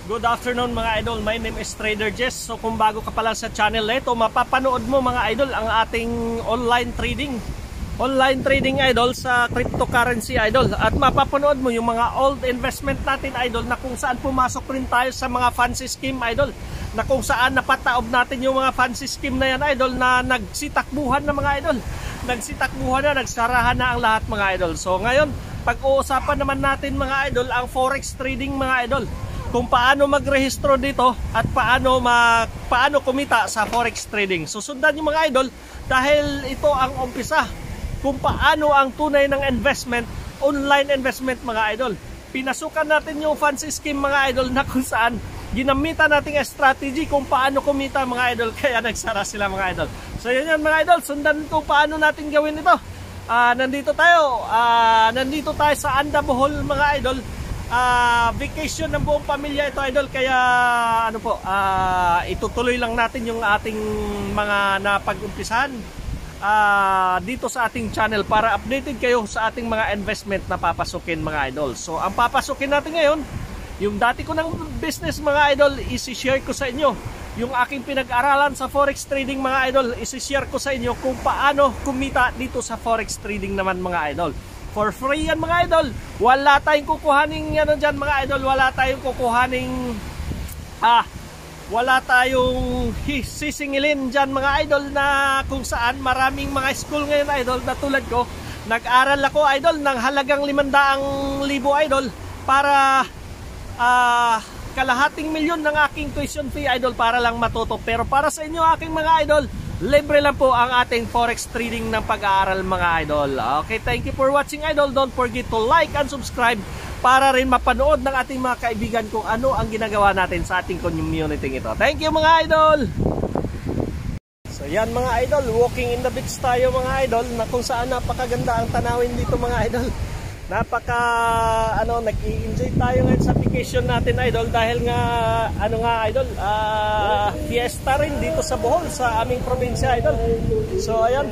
Good afternoon mga idol, my name is Trader Jess. So kung bago ka pa lang sa channel na ito, mapapanood mo mga idol ang ating online trading idol sa cryptocurrency idol. At mapapanood mo yung mga old investment natin idol, na kung saan pumasok rin tayo sa mga fancy scheme idol, na kung saan napataob natin yung mga fancy scheme na yan idol, na nagsitakbuhan na mga idol, nagsarahan na ang lahat mga idol. So ngayon, pag-uusapan naman natin mga idol ang forex trading mga idol, kung paano magrehistro dito at paano kumita sa forex trading. Susundan nyo mga idol, dahil ito ang umpisa kung paano ang tunay ng investment, online investment mga idol. Pinasukan natin yung fancy scheme mga idol, na kung saan ginamitan nating strategy kung paano kumita mga idol, kaya nagsara sila mga idol. So yun mga idol, sundan ko paano natin gawin ito. Nandito tayo sa Anda Bohol mga idol. Vacation ng buong pamilya ito idol, kaya itutuloy lang natin yung ating mga napag-umpisahan dito sa ating channel para updated kayo sa ating mga investment na papasukin mga idol. So ang papasukin natin ngayon, yung dati ko ng business mga idol, isi-share ko sa inyo. Yung aking pinag-aralan sa forex trading mga idol, isi-share ko sa inyo kung paano kumita dito sa forex trading naman mga idol. For free yan mga idol. Wala tayong kukuhaning dyan mga idol. Wala tayong sisingilin dyan mga idol, na kung saan maraming mga school ngayon idol na tulad ko. Nag-aral ako idol ng halagang 500,000 idol para kalahating milyon ng aking tuition fee idol para lang matuto. Pero para sa inyo aking mga idol, libre lang po ang ating forex trading ng pag-aaral mga idol. Okay, thank you for watching idol. Don't forget to like and subscribe para rin mapanood ng ating mga kaibigan kung ano ang ginagawa natin sa ating community ito. Thank you mga idol. So yan mga idol, walking in the beach tayo mga idol, na kung saan napakaganda ang tanawin dito mga idol. Nag-i-enjoy tayo ngayon sa vacation natin idol, dahil nga idol, fiesta rin dito sa Bohol, sa aming probinsya idol. So ayan,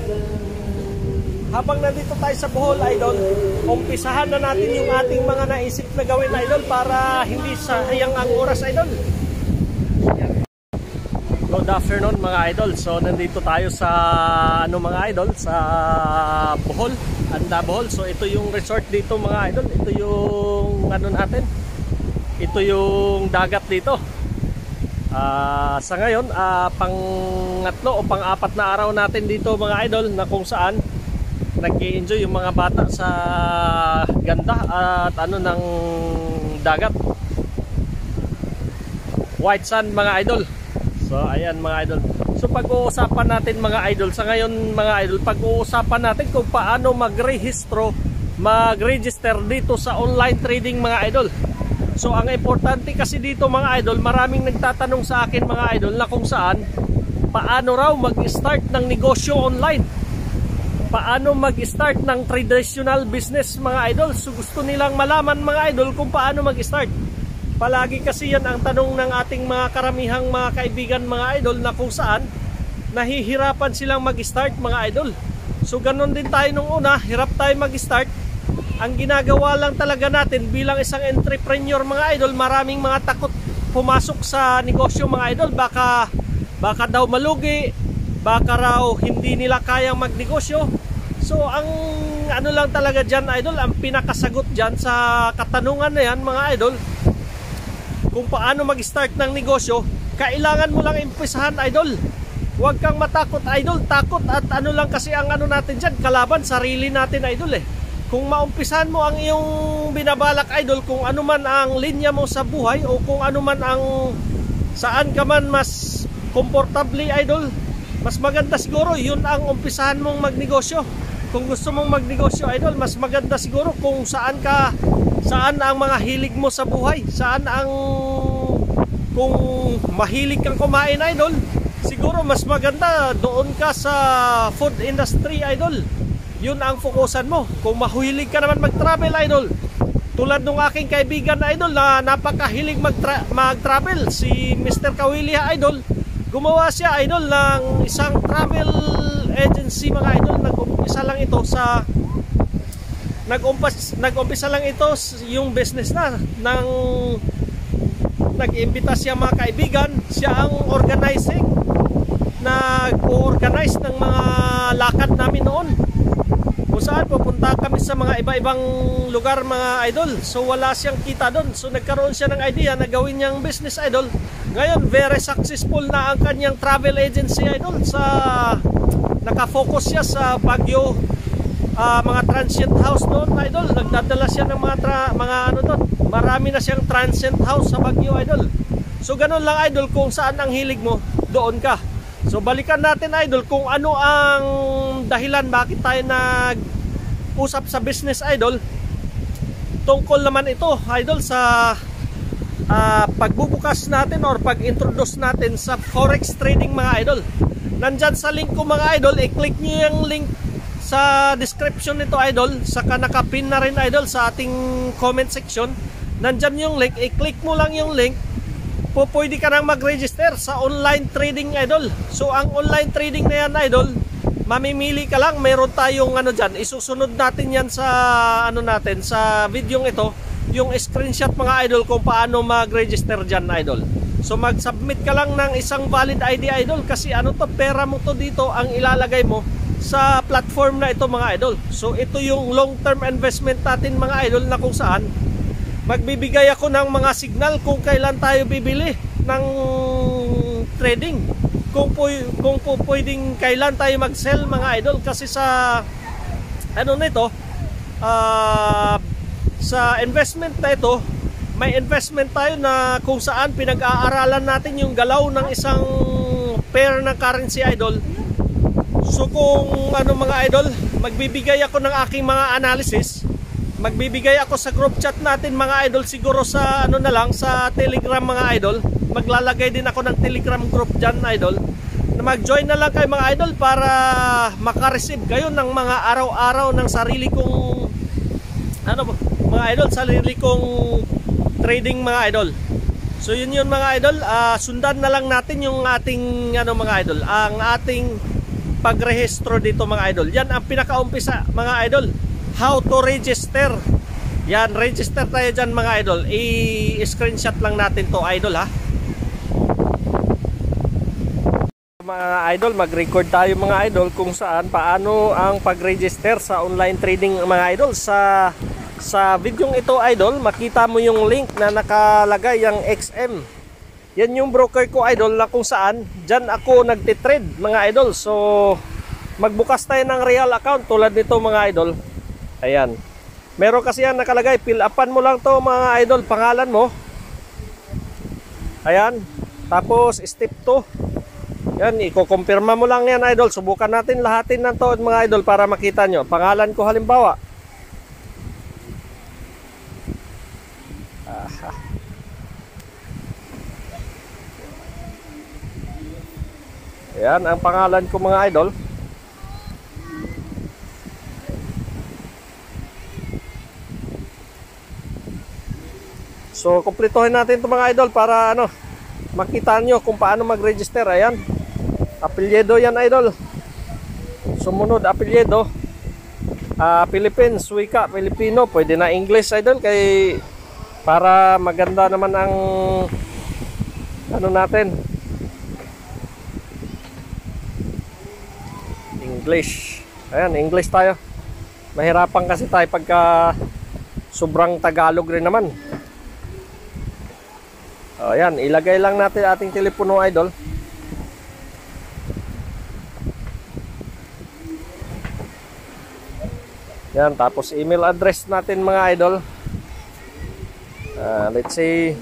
habang nandito tayo sa Bohol idol, umpisahan na natin yung ating mga naisip na gawin idol para hindi sayang ang oras idol. Good afternoon mga idol. So nandito tayo sa mga idol, sa Bohol, Anda Bohol. So ito yung resort dito mga idol. Ito yung natin. Ito yung dagat dito. Sa ngayon, pang-3 o pang-4 na araw natin dito mga idol, na kung saan nag-i-enjoy yung mga bata sa ganda at ng dagat. White sand mga idol. So ayan mga idol. So pag-uusapan natin mga idol sa ngayon mga idol, pag-uusapan natin kung paano mag-register dito sa online trading mga idol. So ang importante kasi dito mga idol, maraming nagtatanong sa akin mga idol, na kung saan paano raw mag-start ng negosyo online, paano mag-start ng traditional business mga idol. So gusto nilang malaman mga idol kung paano mag-start. Palagi kasi yan ang tanong ng ating mga karamihang mga kaibigan mga idol, na kung saan nahihirapan silang mag-start mga idol. So ganun din tayo nung una, hirap tayo mag-start. Ang ginagawa lang talaga natin bilang isang entrepreneur mga idol, maraming mga takot pumasok sa negosyo mga idol. Baka daw malugi, baka raw hindi nila kayang magnegosyo. So ang lang talaga dyan idol, ang pinakasagot dyan sa katanungan na yan mga idol, kung paano mag-start ng negosyo, kailangan mo lang impisahan idol. Huwag kang matakot idol. Takot at lang kasi ang natin dyan, kalaban sarili natin idol eh. Kung maumpisahan mo ang iyong binabalak idol, kung ano man ang linya mo sa buhay, o kung ano man ang saan ka man mas komportable idol, mas maganda siguro yun ang umpisahan mong magnegosyo. Kung gusto mong magnegosyo idol, mas maganda siguro kung saan ang mga hilig mo sa buhay, kung mahilig kang kumain idol, siguro mas maganda doon ka sa food industry idol. Yun ang fokusan mo. Kung mahilig ka naman mag-travel idol, tulad ng aking kaibigan na idol na napakahilig mag-travel, si Mr. Kawilia idol, gumawa siya idol ng isang travel agency mga idol. Nag-umpisa lang ito yung business na ng nag-imbita siya mga kaibigan. Siya ang organizing, nag-organize ng mga lakad namin noon, kung saan pupunta kami sa mga iba-ibang lugar mga idol. So wala siyang kita doon, so nagkaroon siya ng idea na gawin niyang business idol. Ngayon very successful na ang kanyang travel agency idol. Nakafocus siya sa Baguio, mga transient house doon idol. Nagdadala siya ng mga ano doon. Marami na siyang transient house sa Baguio idol. So ganun lang idol, kung saan ang hilig mo, doon ka. So balikan natin idol kung ano ang dahilan bakit tayo nag-usap sa business idol. Tungkol naman ito idol sa pagbubukas natin or pag-introduce natin sa Forex trading mga idol. Nandyan sa link ko mga idol, i-click nyo yung link sa description nito idol. Saka nakapin na rin idol sa ating comment section. Nandyan yung link, i-click mo lang yung link. Pwede ka nang mag-register sa online trading idol. So ang online trading na yan idol, mamimili ka lang. Meron tayong ano dyan, isusunod natin yan sa ano natin, sa video ito, yung screenshot mga idol kung paano mag-register dyan idol. So mag-submit ka lang ng isang valid ID idol, kasi ano to, pera mo to dito ang ilalagay mo sa platform na ito mga idol. So ito yung long term investment natin mga idol, na kung saan magbibigay ako ng mga signal kung kailan tayo bibili ng trading, kung pwedeng kailan tayo mag-sell mga idol. Kasi sa ano nito, sa investment na ito, may investment tayo na kung saan pinag-aaralan natin yung galaw ng isang pair ng currency idol. So kung ano mga idol, magbibigay ako ng aking mga analysis, magbibigay ako sa group chat natin mga idol, siguro sa ano na lang, sa Telegram mga idol. Maglalagay din ako ng Telegram group dyan idol, na mag-join na lang kayo mga idol para makareceive kayo ng mga araw-araw ng sarili kong ano mga idol, sarili kong trading mga idol. So yun mga idol, sundan na lang natin yung ating ano mga idol, ang ating pagrehistro dito mga idol. Yan ang pinakaumpisa mga idol, how to register. Yan, register tayo dyan mga idol. I-screenshot lang natin to idol ha. Mga idol, mag-record tayo mga idol kung saan paano ang pag-register sa online trading mga idol. Sa video ito idol, makita mo yung link na nakalagay yung XM. Yan yung broker ko idol, na kung saan dyan ako nagtitrade mga idol. So magbukas tayo ng real account tulad nito mga idol. Ayan, meron kasi yan nakalagay, fill upan mo lang to mga idol, pangalan mo. Ayan, tapos step 2, yan, iko-confirma mo lang yan idol. Subukan natin lahatin ng to mga idol para makita nyo. Pangalan ko halimbawa, ayan ang pangalan ko mga idol. So kumpletuhin natin ito mga idol para ano, makita nyo kung paano mag-register. Ayan, apelyido yan idol. Sumunod apelyido, Philippines, wika Filipino, pwede na English idol, kay para maganda naman ang ano natin, English. Ayan, English tayo. Mahirapan kasi tayo pagka sobrang Tagalog rin naman. Ayan, ilagay lang natin ating telepono idol. Yan, tapos email address natin mga idol. Let's say,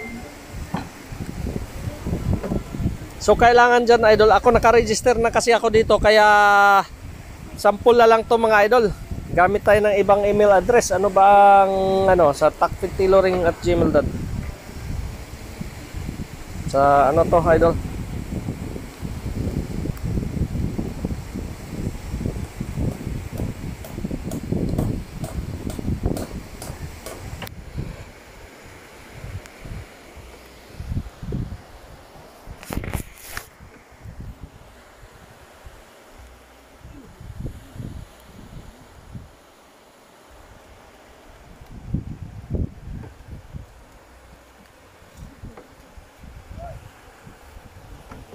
so kailangan dyan idol, ako nakaregister na kasi ako dito, kaya sample na lang to mga idol. Gamit tayo ng ibang email address. Ano ba ang ano, sa takfittailoring@gmail.com. Sa ano to idol,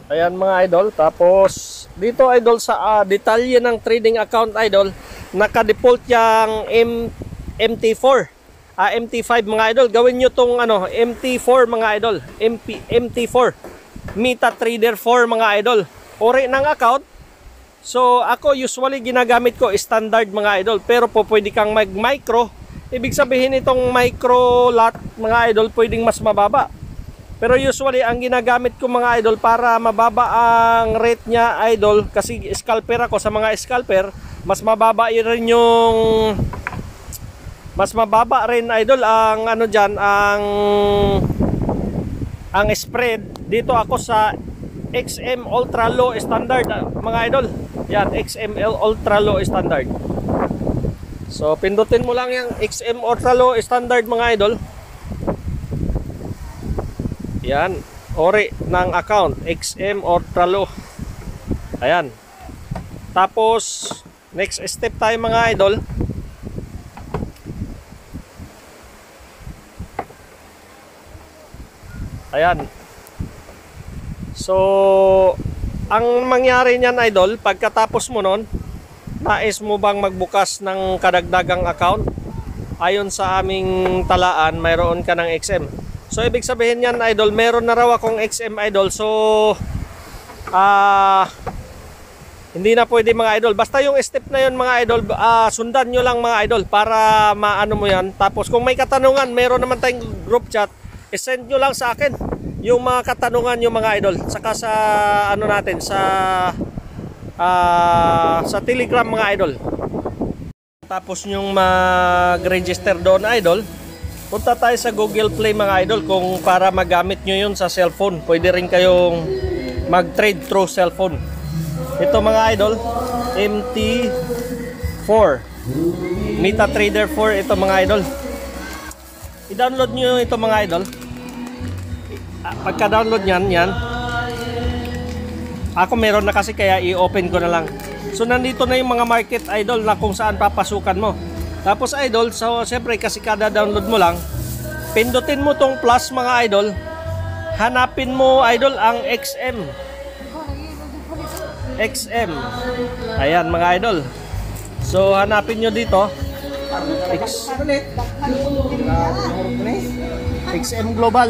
Ayan mga idol. Tapos dito idol sa detalye ng trading account idol, naka-default yung MT4. MT5 mga idol. Gawin nyo tong MT4 mga idol. MT4. MetaTrader 4 mga idol. Ori ng account. So ako usually ginagamit ko standard mga idol. Pero po pwede kang mag-micro. Ibig sabihin itong micro lot mga idol pwedeng mas mababa. Pero usually ang ginagamit ko mga idol para mababa ang rate niya idol, kasi scalper ako, sa mga scalper mas mababa rin yung idol ang diyan ang spread. Dito ako sa XM Ultra Low Standard mga idol. Yan, XM Ultra Low Standard. So pindutin mo lang yung XM Ultra Low Standard mga idol. Yan, ori ng account XM Ultra Low. Ayan. Tapos next step tayo mga idol. Ayan. So ang mangyari niyan idol, pagkatapos mo nun, nais mo bang magbukas ng kadagdagang account? Ayon sa aming talaan, mayroon ka ng XM. So ibig sabihin yan idol, meron na raw akong XM idol. So hindi na pwede mga idol. Basta yung step na yun mga idol, sundan nyo lang mga idol para maano mo yan. Tapos kung may katanungan, meron naman tayong group chat, isend nyo lang sa akin yung mga katanungan yung mga idol. Saka sa natin sa Telegram mga idol. Tapos yung mag-register doon idol, punta tayo sa Google Play mga idol kung para magamit nyo yun sa cellphone. Pwede rin kayong mag-trade through cellphone. Ito mga idol, MT4 MetaTrader 4 ito mga idol. I-download nyo ito mga idol. Pagka-download yan. Ako meron na kasi kaya i-open ko na lang. So nandito na yung mga market idol na kung saan papasukan mo. Tapos idol, so siyempre kasi kada download mo lang, pindutin mo tong plus mga idol. Hanapin mo idol ang XM. Ayan mga idol. So hanapin nyo dito XM Global.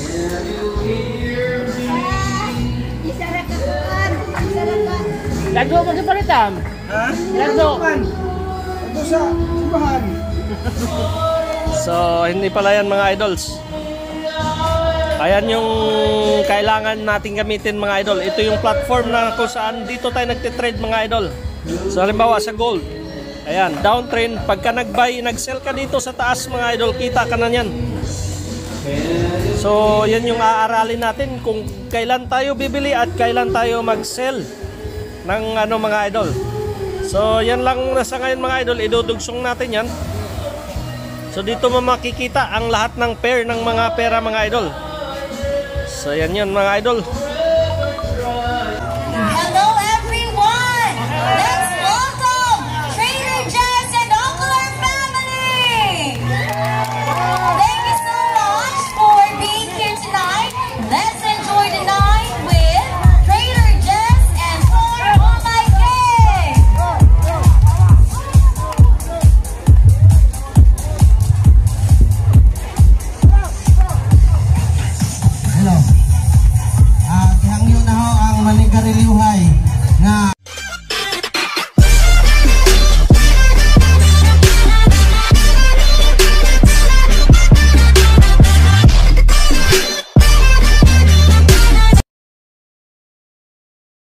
Lado mo sa palitan. Ha? Lado. Ito sa simbahan. So hindi pala yan mga idols. Ayan yung kailangan natin gamitin mga idol. Ito yung platform na kung saan dito tayo nagtitrade mga idol. So halimbawa sa gold, ayan, downtrend. Pagka nag-buy, nag-sell ka dito sa taas mga idol, kita ka na yan. So yan yung aaralin natin kung kailan tayo bibili at kailan tayo mag-sell ng mga idol. So yan lang sa ngayon mga idol, idudugsong natin yan. So dito mo makikita ang lahat ng pair ng mga pera mga idol. So yan mga idol. Hello everyone! Let's welcome Trader Jess and Uncle family! Thank you so much for being here tonight. Let's enjoy the night with Trader Jess and Thor Game Online. Hello. Hangyo na ho ang manigariliyuhan